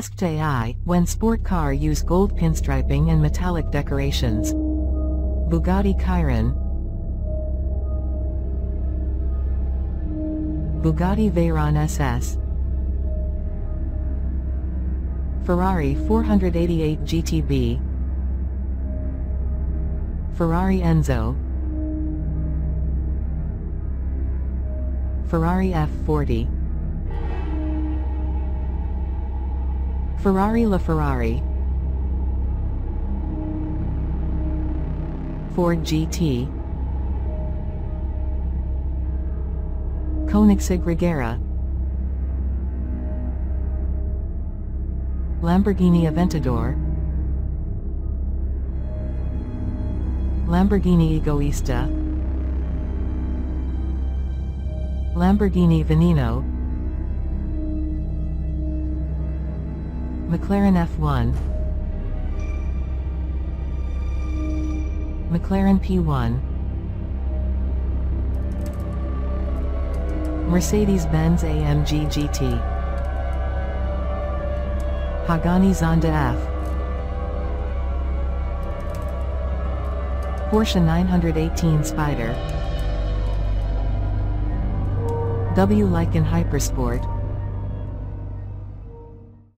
Masked AI, when sport car use gold pinstriping and metallic decorations. Bugatti Chiron, Bugatti Veyron SS, Ferrari 488 GTB, Ferrari Enzo, Ferrari F40, Ferrari LaFerrari, Ford GT, Koenigsegg Regera, Lamborghini Aventador, Lamborghini Egoista, Lamborghini Veneno, McLaren F1, McLaren P1, Mercedes-Benz AMG GT, Pagani Zonda F, Porsche 918 Spider, W Lycan Hypersport,